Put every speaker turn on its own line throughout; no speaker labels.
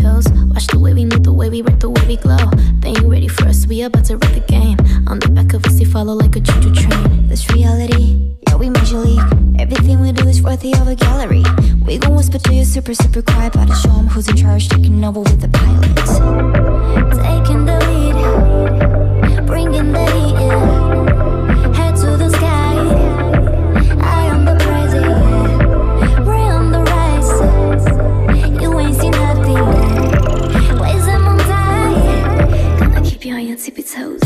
toes. Watch the way we move, the way we rip, the way we glow. They ain't ready for us, we about to wreck the game. On the back of us, they follow like a choo-choo train.
This reality, yeah, we major league. Everything we do is worthy of a gallery. We gon' whisper to you super, super quiet, about to show 'em who's in charge, taking over with the pilots. Taking the lead, bringing the heat in. Head to the sky, eye on the prize, yeah. We're on the rise, you ain't seen nothing yet. Ways them on tight, gonna keep you on your tippy toes.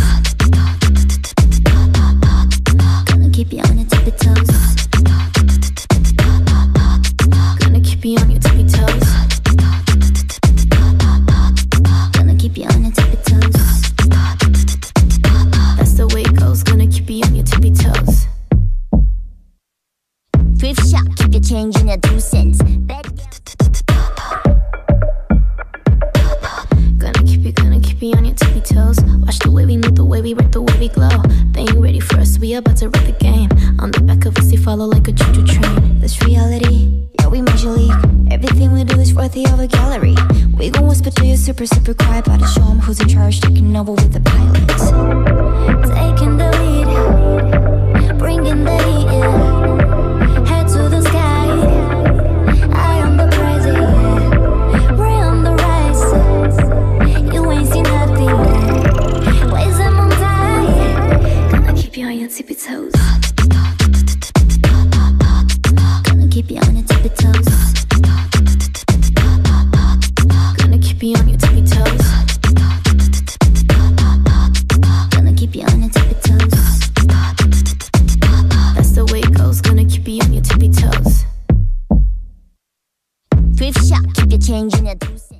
Gonna keep you on your tippy toes. Gonna keep you on your tippy toes. Gonna keep you on your tippy toes. That's the way it goes, gonna keep you on your tippy toes. Thrift shop, keep you changing your 2 cents. Gonna keep you on your tippy toes. Watch the way we move, the way we rip, the way we glow. They ain't ready for us, we about to wreck the game. On the back of us, they follow like a choo-choo train. This reality, yeah, we major league. Everything we do is worthy of a gallery. We gon' whisper to you super, super quiet, about to show 'em who's in charge, taking over with the pilots. Taking the lead, bringing the heat in. Head to the sky, eye on the prize, yeah. We're on the rise, you ain't seen nothing yet. Ways them on tight, gonna keep you on your tippy toes. Gonna keep you on your tippy toes. Gonna keep you on your tippy toes. Gonna keep you on your tippy toes. That's the way it goes, gonna keep you on your tippy toes. Thrift shop, keep you changing your 2 cents.